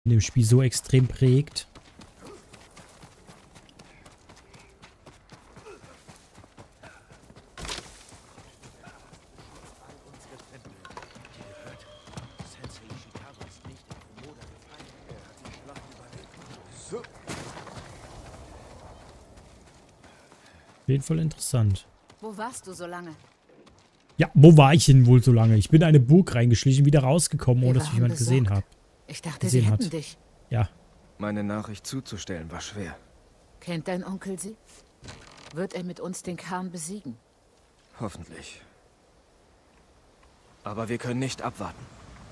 in dem Spiel so extrem prägt. Auf jeden Fall interessant. Wo warst du so lange? Ja, wo war ich denn wohl so lange? Ich bin in eine Burg reingeschlichen, wieder rausgekommen, ohne dass mich jemand gesehen hat. Ich dachte, sie hätten dich. Ja. Meine Nachricht zuzustellen war schwer. Kennt dein Onkel sie? Wird er mit uns den Khan besiegen? Hoffentlich. Aber wir können nicht abwarten.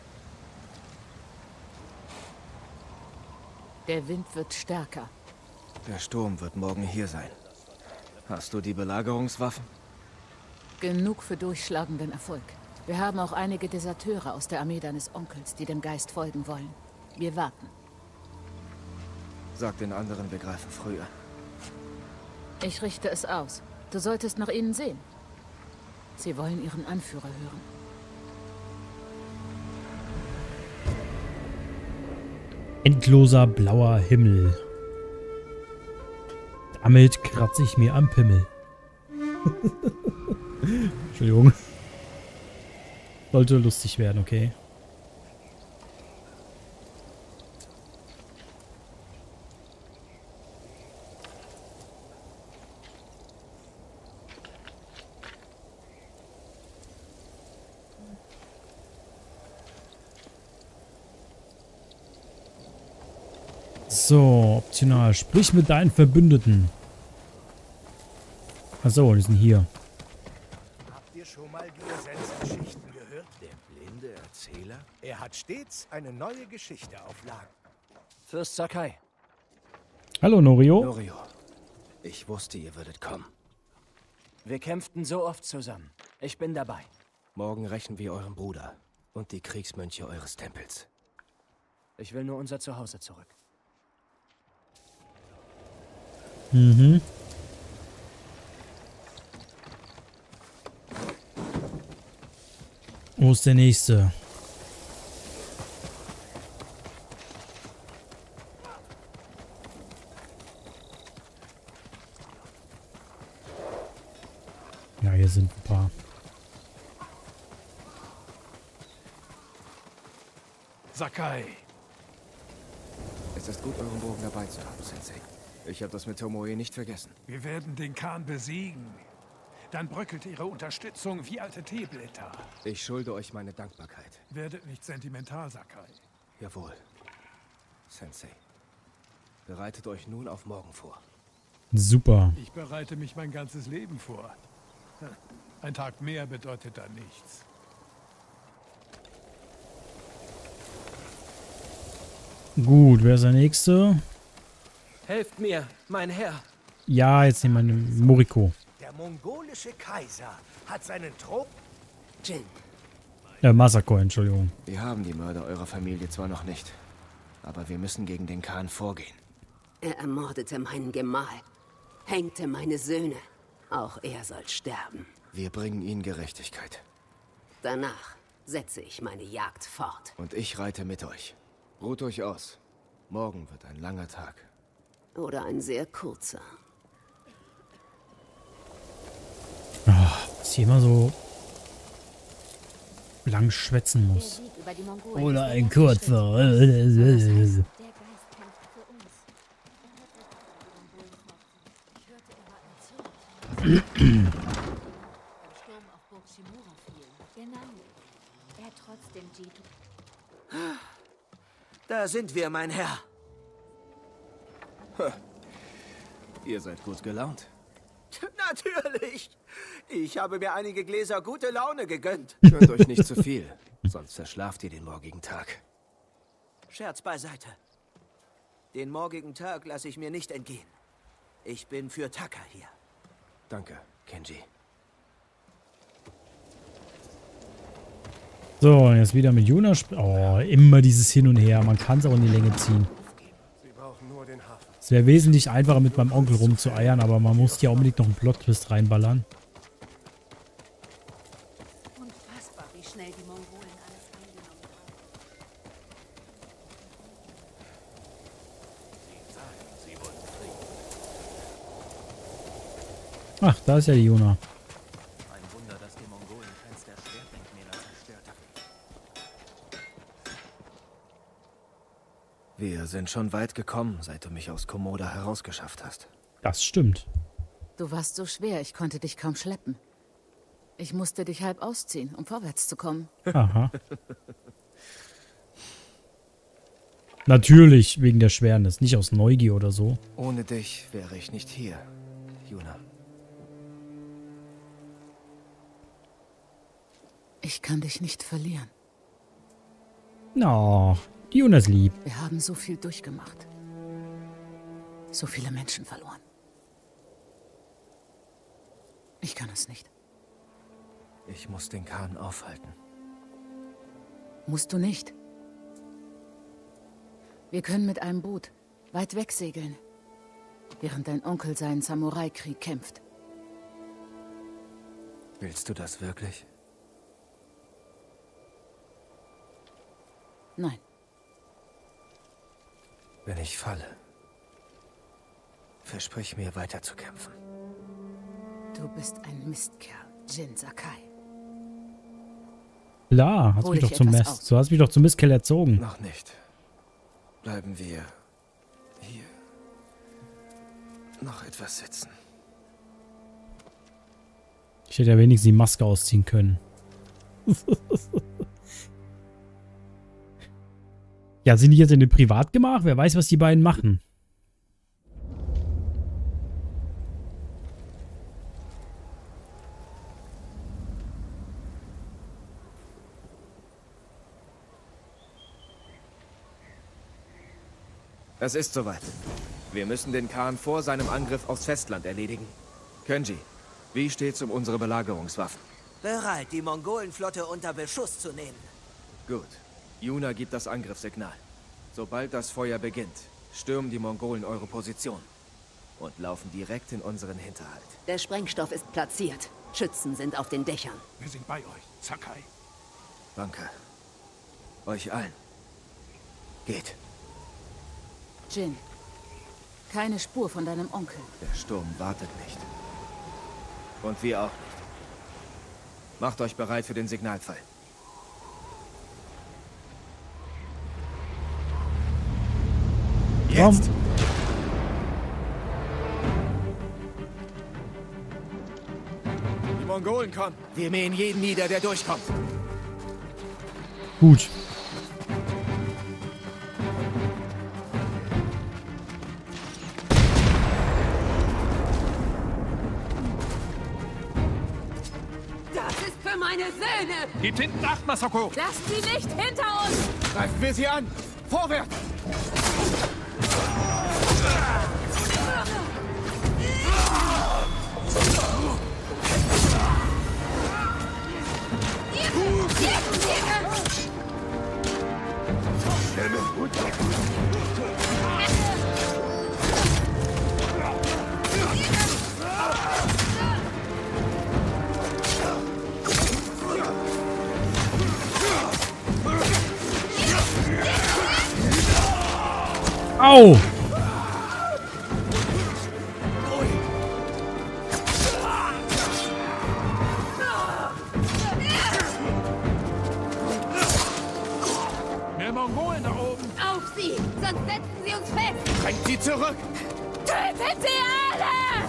Der Wind wird stärker. Der Sturm wird morgen hier sein. Hast du die Belagerungswaffen? Genug für durchschlagenden Erfolg. Wir haben auch einige Deserteure aus der Armee deines Onkels, die dem Geist folgen wollen. Wir warten. Sag den anderen, wir greifen früher. Ich richte es aus. Du solltest nach ihnen sehen. Sie wollen ihren Anführer hören. Endloser blauer Himmel. Damit kratze ich mir am Pimmel. Entschuldigung. Sollte lustig werden, okay. So, optional. Sprich mit deinen Verbündeten. Achso, die sind hier. Habt ihr schon mal Giersens Geschichten gehört? Der blinde Erzähler? Er hat stets eine neue Geschichte auf Lager. Fürst Sakai. Hallo, Norio. Norio, ich wusste, ihr würdet kommen. Wir kämpften so oft zusammen. Ich bin dabei. Morgen rächen wir euren Bruder und die Kriegsmönche eures Tempels. Ich will nur unser Zuhause zurück. Mhm. Wo ist der nächste? Ja, hier sind ein paar. Sakai. Es ist gut, euren Bogen dabei zu haben, Sensei. Ich habe das mit Tomoe nicht vergessen. Wir werden den Khan besiegen. Dann bröckelt ihre Unterstützung wie alte Teeblätter. Ich schulde euch meine Dankbarkeit. Werdet nicht sentimental, Sakai. Jawohl. Sensei. Bereitet euch nun auf morgen vor. Super. Ich bereite mich mein ganzes Leben vor. Ein Tag mehr bedeutet da nichts. Gut, wer ist der nächste? Helft mir, mein Herr. Ja, jetzt nehmen wir einen Moriko. Der mongolische Kaiser hat seinen Thron... Jin. Masako, Entschuldigung. Wir haben die Mörder eurer Familie zwar noch nicht, aber wir müssen gegen den Khan vorgehen. Er ermordete meinen Gemahl, hängte meine Söhne. Auch er soll sterben. Wir bringen ihnen Gerechtigkeit. Danach setze ich meine Jagd fort. Und ich reite mit euch. Ruht euch aus. Morgen wird ein langer Tag. Oder ein sehr kurzer. Dass ich immer so lang schwätzen muss. Oder ein kurzer. Da sind wir, mein Herr. Ihr seid gut gelaunt. Natürlich. Ich habe mir einige Gläser gute Laune gegönnt. Gönnt euch nicht zu viel, sonst zerschlaft ihr den morgigen Tag. Scherz beiseite. Den morgigen Tag lasse ich mir nicht entgehen. Ich bin für Taka hier. Danke, Kenji. So, jetzt wieder mit Yuna. Oh, immer dieses Hin und Her. Man kann es auch in die Länge ziehen. Sie brauchen nur den Hafen. Es wäre wesentlich einfacher, mit meinem Onkel rumzueiern, aber man muss ja unbedingt noch einen Plot-Twist reinballern. Unfassbar, wie schnell die Mongolen alles eingenommen Ach, da ist ja die Yuna. Ein Wunder, dass die Mongolen keins der Schwertdenkmäler zerstört haben. Wir sind schon weit gekommen, seit du mich aus Komoda herausgeschafft hast. Das stimmt. Du warst so schwer, ich konnte dich kaum schleppen. Ich musste dich halb ausziehen, um vorwärts zu kommen. Aha. Natürlich wegen der Schwernis, nicht aus Neugier oder so. Ohne dich wäre ich nicht hier, Yuna. Ich kann dich nicht verlieren. Na, die Yuna ist lieb. Wir haben so viel durchgemacht. So viele Menschen verloren. Ich kann es nicht. Ich muss den Khan aufhalten. Musst du nicht. Wir können mit einem Boot weit weg segeln, während dein Onkel seinen Samurai-Krieg kämpft. Willst du das wirklich? Nein. Wenn ich falle, versprich mir weiter zu kämpfen. Du bist ein Mistkerl, Jin Sakai. Klar, hast Hol mich dich doch zum etwas Mist. aus. Du hast mich doch zum Mistkerl erzogen. Noch nicht. Bleiben wir hier noch etwas sitzen. Ich hätte ja wenigstens die Maske ausziehen können. Ja, sind die jetzt in dem Privatgemach? Wer weiß, was die beiden machen. Es ist soweit. Wir müssen den Khan vor seinem Angriff aufs Festland erledigen. Kenji, wie steht's um unsere Belagerungswaffen? Bereit, die Mongolenflotte unter Beschuss zu nehmen. Gut. Yuna gibt das Angriffssignal. Sobald das Feuer beginnt, stürmen die Mongolen eure Position und laufen direkt in unseren Hinterhalt. Der Sprengstoff ist platziert. Schützen sind auf den Dächern. Wir sind bei euch, Sakai. Danke. Euch allen. Geht. Jin, keine Spur von deinem Onkel. Der Sturm wartet nicht. Und wir auch nicht. Macht euch bereit für den Signalfall. Jetzt! Die Mongolen kommen. Wir mähen jeden nieder, der durchkommt. Gut. Das ist für meine Söhne! Gebt hinten Acht, Masako! Lasst sie nicht hinter uns! Greifen wir sie an! Vorwärts! Au! Mehr Mongolen da oben! Auf sie! Sonst setzen sie uns fest! Drängt sie zurück! Tötet sie alle!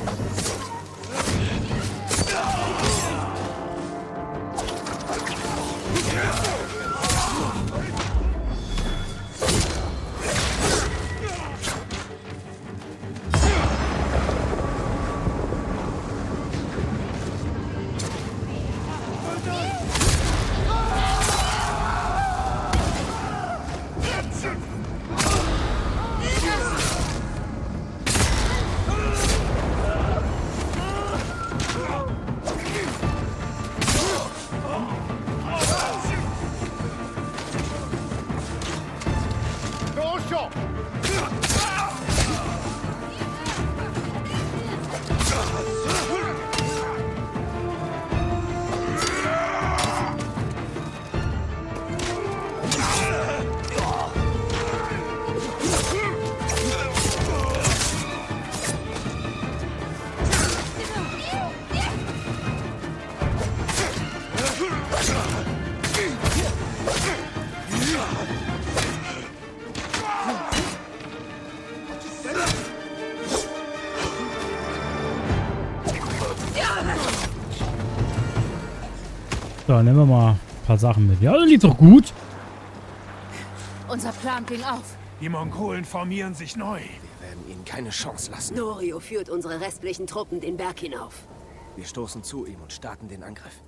So, nehmen wir mal ein paar Sachen mit. Ja, das lief doch gut. Unser Plan ging auf. Die Mongolen formieren sich neu. Wir werden ihnen keine Chance lassen. Norio führt unsere restlichen Truppen den Berg hinauf. Wir stoßen zu ihm und starten den Angriff.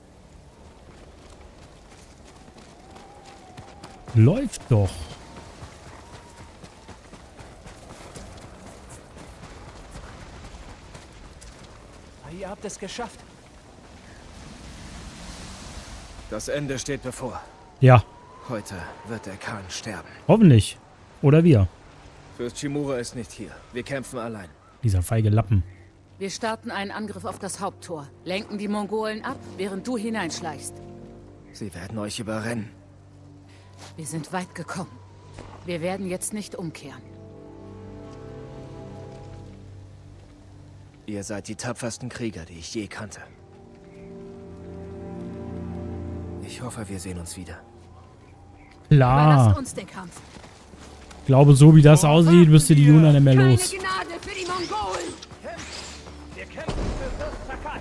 Läuft doch. Ihr habt es geschafft. Das Ende steht bevor. Ja, Heute wird der Khan sterben. hoffentlich. Oder wir. Fürst Shimura ist nicht hier. Wir kämpfen allein. Dieser feige Lappen. Wir starten einen Angriff auf das Haupttor, lenken die Mongolen ab, während du hineinschleichst. Sie werden euch überrennen. Wir sind weit gekommen. Wir werden jetzt nicht umkehren. Ihr seid die tapfersten Krieger, die ich je kannte. Ich hoffe, wir sehen uns wieder. Klar. Überlasst uns den Kampf. Ich glaube, so wie das aussieht, müsste die Juna nicht mehr los. Keine Gnade für die Mongolen! Wir kämpfen für Fürst Takat.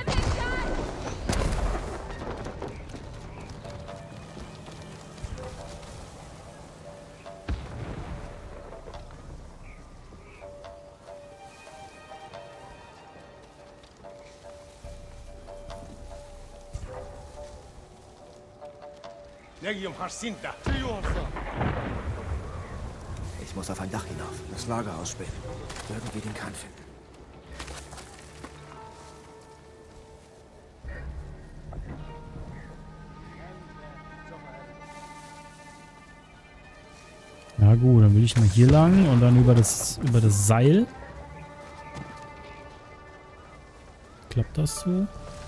Ich muss auf ein Dach hinauf, das Lager ausspähen. Irgendwie den Khan finden. Na gut, dann will ich mal hier lang und dann über das Seil. Klappt das so?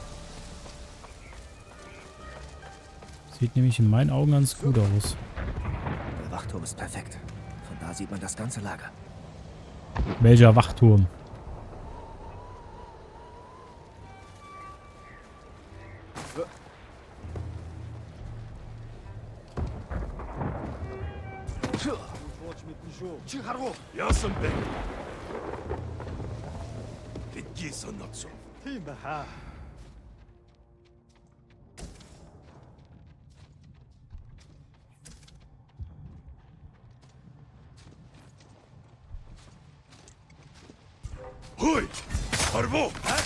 Sieht nämlich in meinen Augen ganz gut aus. Der Wachturm ist perfekt. Von da sieht man das ganze Lager. Welcher Wachturm? Ясенбек. Иди за нацу. Хой! Арбо!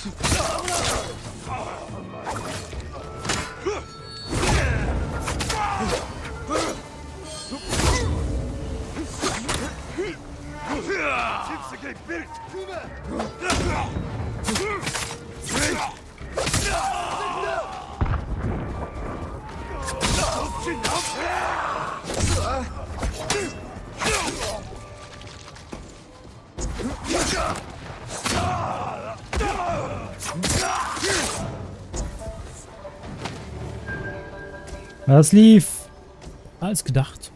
Das lief als gedacht.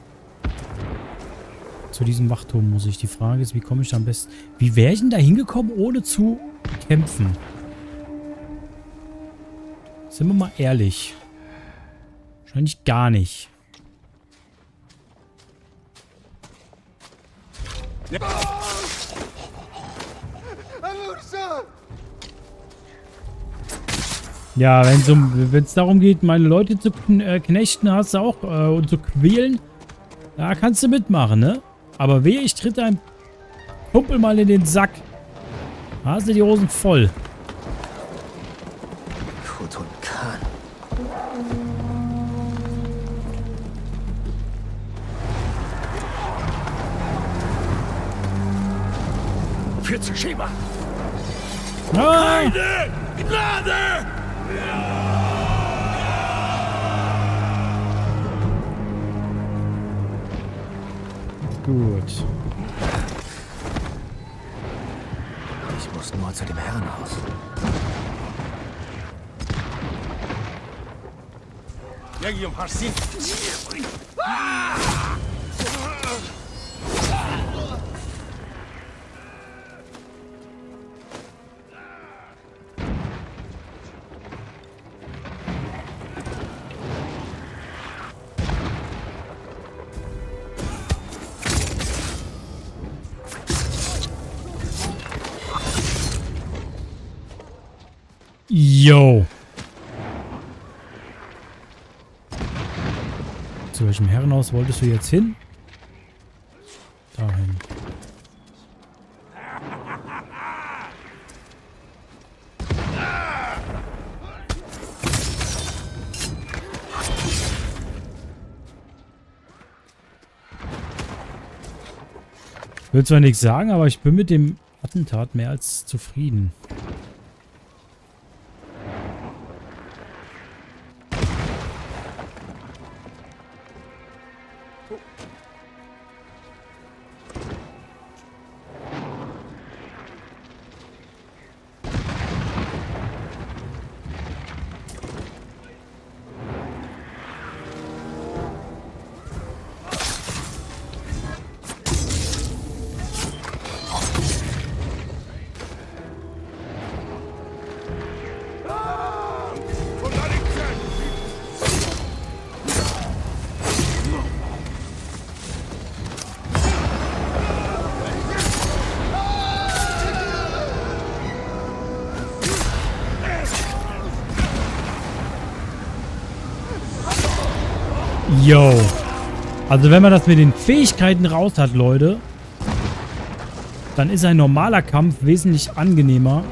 Zu diesem Wachturm muss ich. Die Frage ist, wie komme ich da am besten... Wie wäre ich denn da hingekommen, ohne zu kämpfen? Sind wir mal ehrlich. Wahrscheinlich gar nicht. Ja, wenn es darum geht, meine Leute zu knechten, hast du auch und zu quälen, da kannst du mitmachen, ne? Aber wehe, ich tritt deinem Kumpel mal in den Sack. Da hast du die Hosen voll. Khotun Khan. Für Tsushima. Ah! Gnade! Gut. Ich muss nur zu dem Herrenhaus. Legium Harsin. Yo. Zu welchem Herrenhaus wolltest du jetzt hin? Dahin. Ich will zwar nichts sagen, aber ich bin mit dem Attentat mehr als zufrieden. Yo. Also wenn man das mit den Fähigkeiten raus hat, Leute, dann ist ein normaler Kampf wesentlich angenehmer.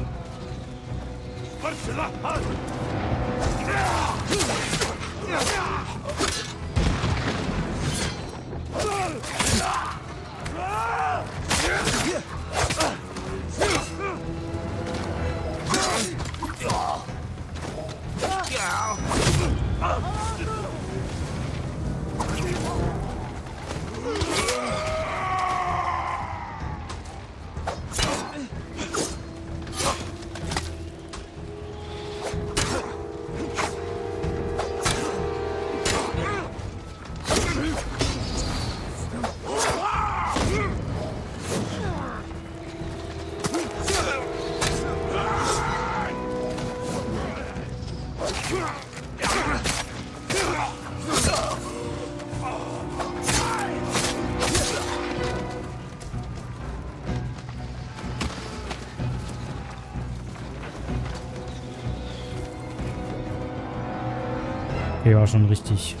Okay, war schon richtig.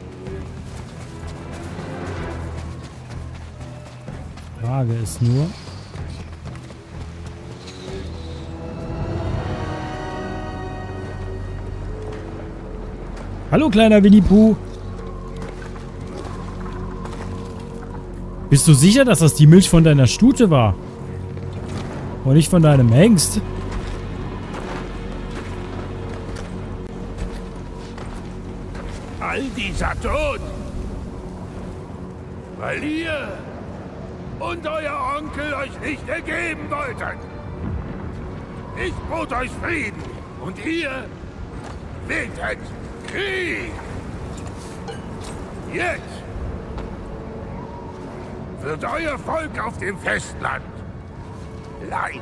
Frage ist nur... Hallo, kleiner Winnie-Pooh. Bist du sicher, dass das die Milch von deiner Stute war? Und nicht von deinem Hengst? All dieser Tod, weil ihr und euer Onkel euch nicht ergeben wollten. Ich bot euch Frieden und ihr wähltet Krieg. Jetzt wird euer Volk auf dem Festland leiden.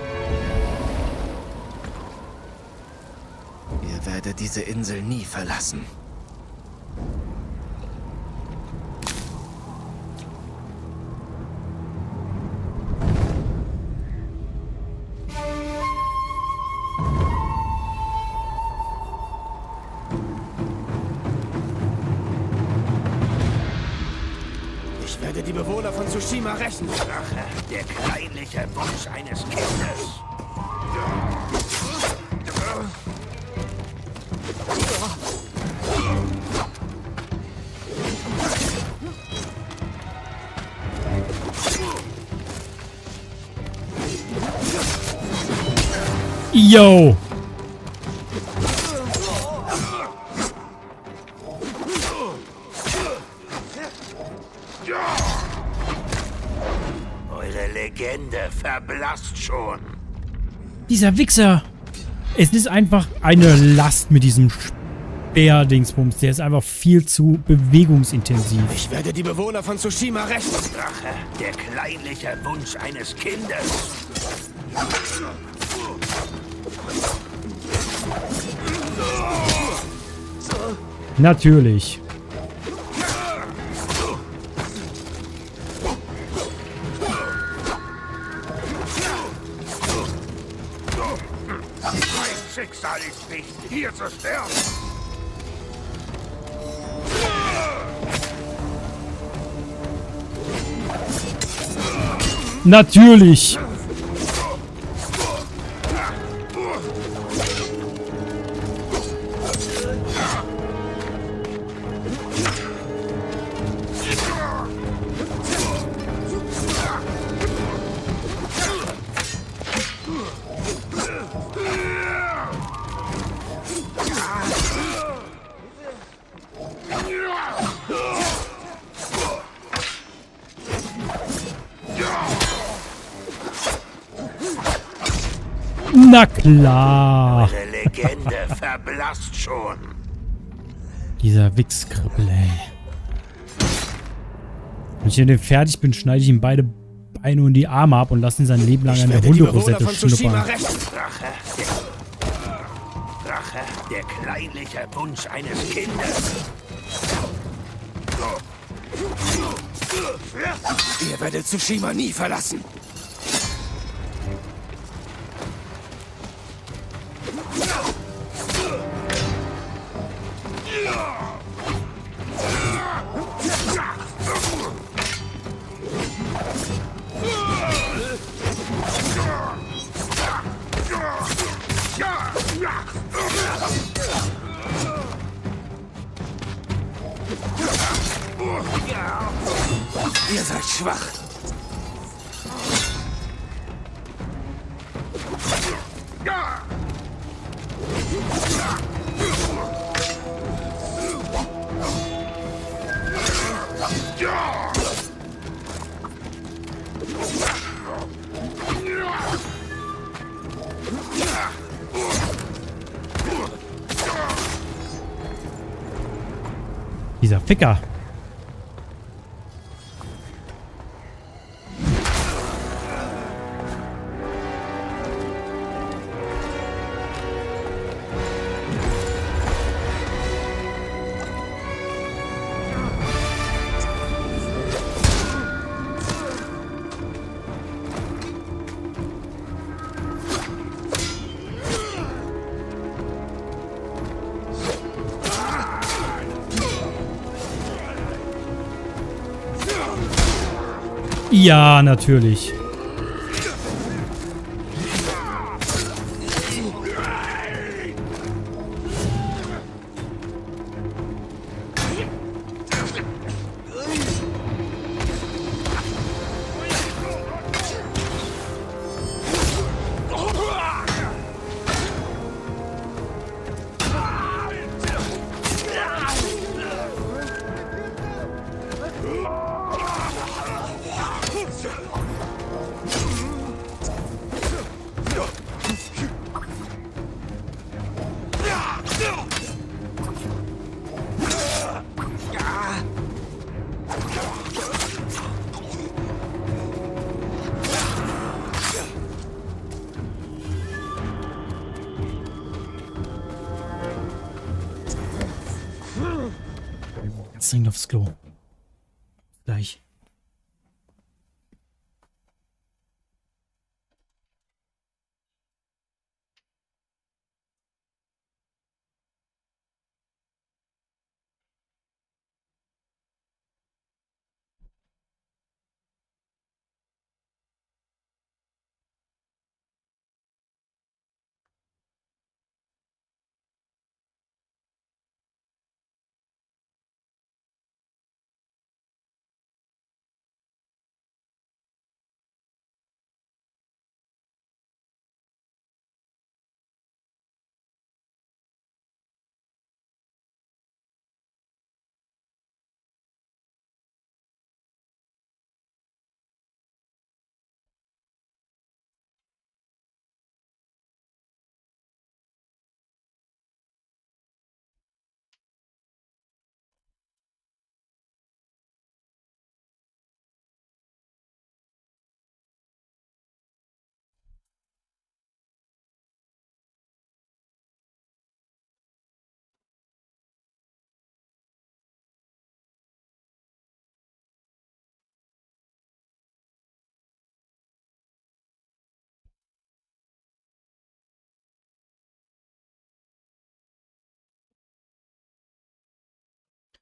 Ihr werdet diese Insel nie verlassen. Ich werde die Bewohner von Tsushima rächen. Rache, der kleinliche Wunsch eines Kindes. Yo! Eure Legende verblasst schon. Dieser Wichser! Es ist einfach eine Last mit diesem Speer-Dingsbums. Der ist einfach viel zu bewegungsintensiv. Ich werde die Bewohner von Tsushima rächen. Rache, der kleinliche Wunsch eines Kindes. Natürlich. Mein Schicksal ist nicht, hier zu sterben. Natürlich. Na klar. Eure Legende verblasst schon. Dieser Wichskrippel, ey. Wenn ich hier fertig bin, schneide ich ihm beide Beine und die Arme ab und lasse ihn sein Leben lang an der Hunderosette schnuppern. Rache, der kleinliche Wunsch eines Kindes. Ihr werdet Tsushima nie verlassen. Ihr seid schwach. Dieser Ficker. Ja, natürlich. Ganz dringend aufs Klo. Gleich.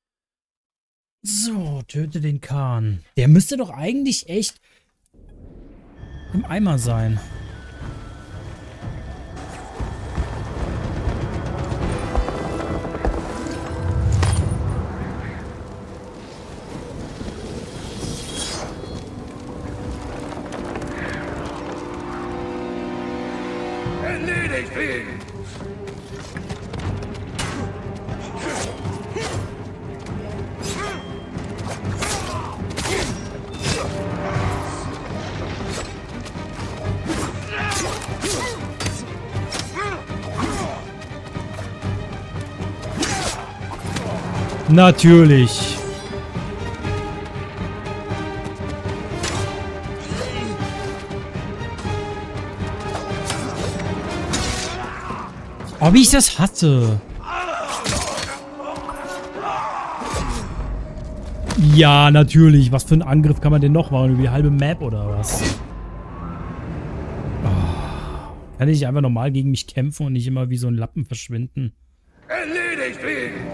So, töte den Khan. Der müsste doch eigentlich echt im Eimer sein. Erledigt ihn! Natürlich. Oh, wie ich das hasse. Ja, natürlich. Was für einen Angriff kann man denn noch machen? Über die halbe Map oder was? Oh. Kann ich einfach normal gegen mich kämpfen und nicht immer wie so ein Lappen verschwinden? Erledigt ihn!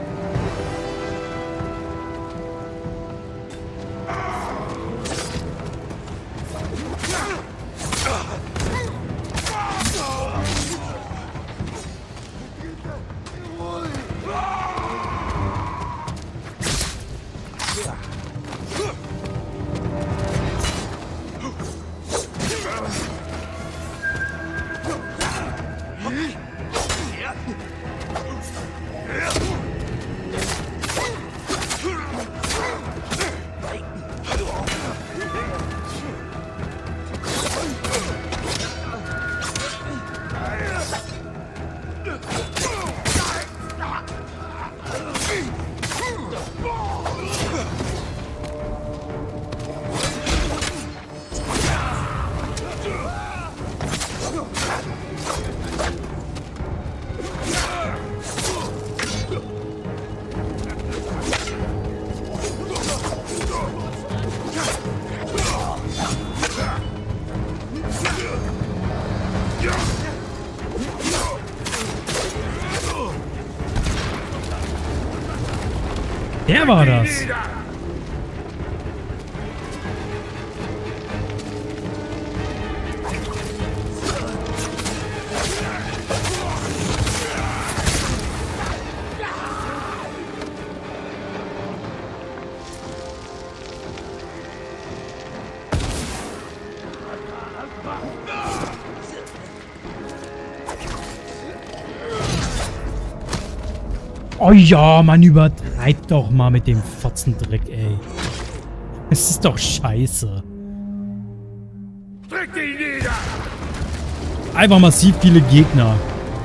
Der war das. Oh ja, man übertreibt doch mal mit dem Fotzendreck, ey. Es ist doch scheiße. Drückt ihn nieder! Einfach massiv viele Gegner.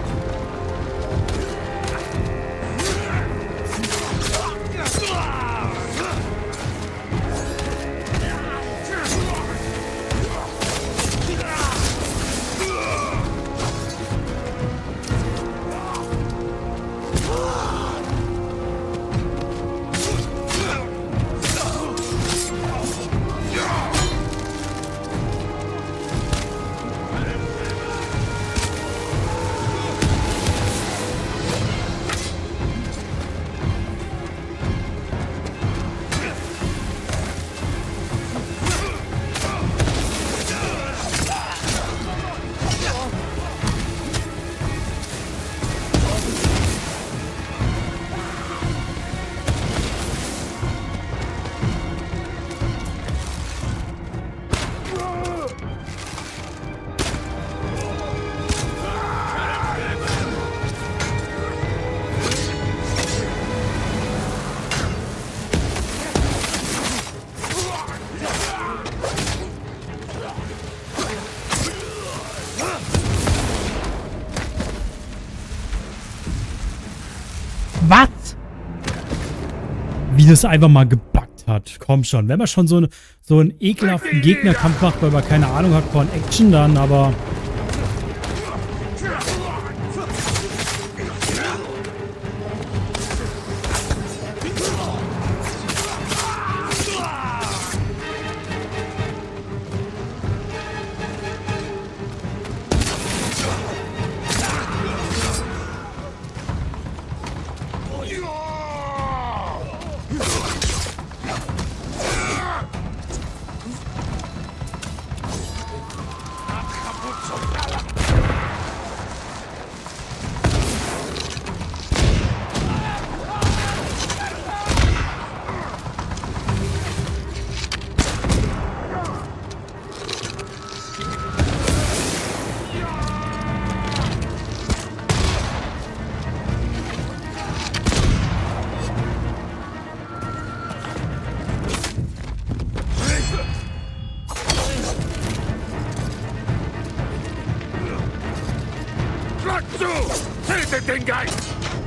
Was? Wie das einfach mal gebackt hat. Komm schon. Wenn man schon so einen ekelhaften Gegnerkampf macht, weil man keine Ahnung hat von Action dann, aber... Tötet den Geist!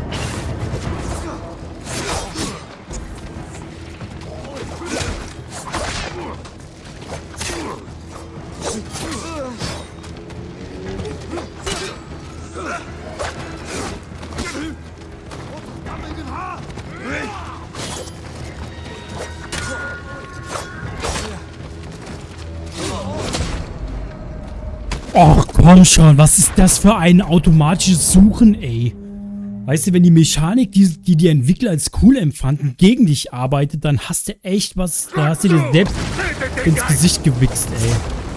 Och, komm schon, was ist das für ein automatisches Suchen, ey? Weißt du, wenn die Mechanik, die die Entwickler als cool empfanden, gegen dich arbeitet, dann hast du echt was, da hast du dir selbst ins Gesicht gewichst, ey.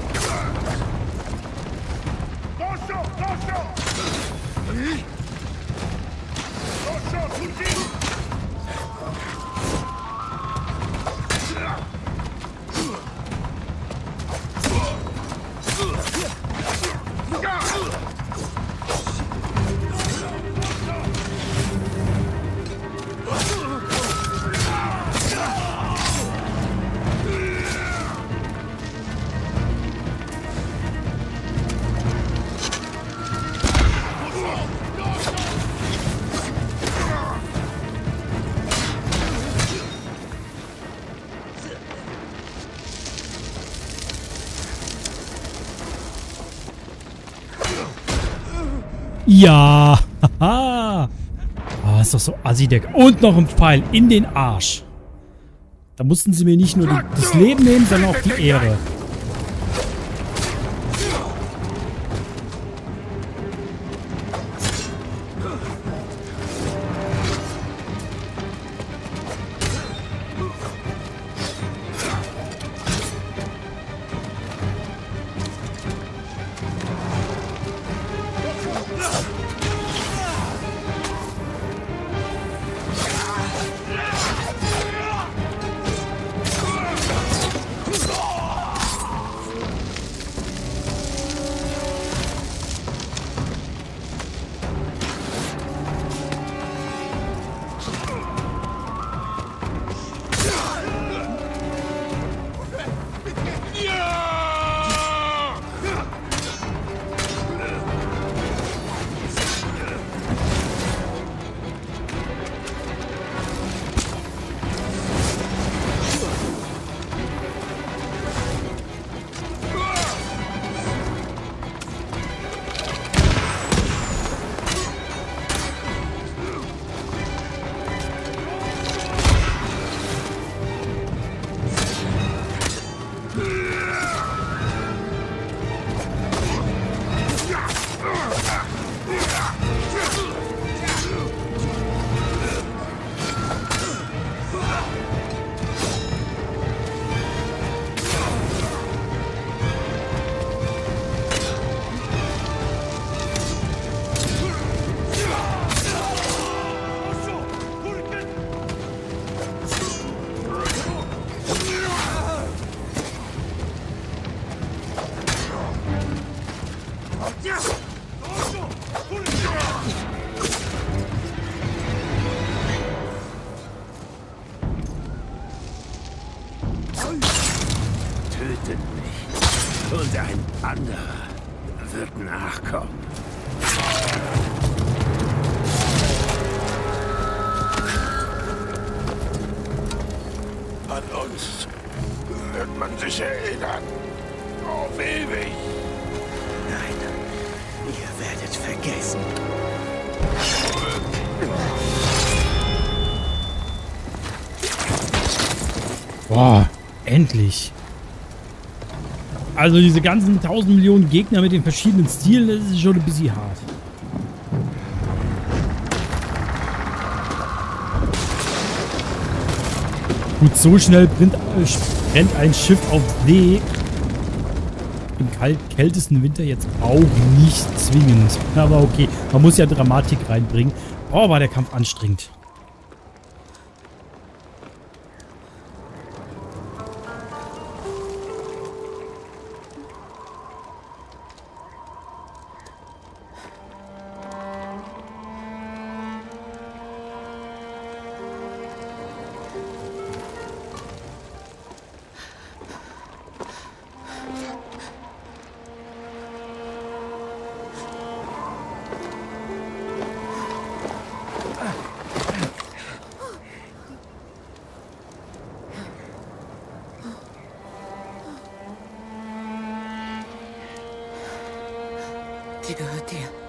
Ja, haha. Ah, ist doch so assi, der. Und noch ein Pfeil in den Arsch. Da mussten sie mir nicht nur das Leben nehmen, sondern auch die Ehre. Tötet mich und ein anderer wird nachkommen. An uns wird man sich erinnern. Auf ewig. Nein, ihr werdet vergessen. Boah, endlich. Also diese ganzen 1000 Millionen Gegner mit den verschiedenen Stilen, das ist schon ein bisschen hart. Gut, so schnell brennt ein Schiff auf See. im kältesten Winter jetzt auch nicht zwingend. Aber okay, man muss ja Dramatik reinbringen. Oh, war der Kampf anstrengend. Die gehört dir.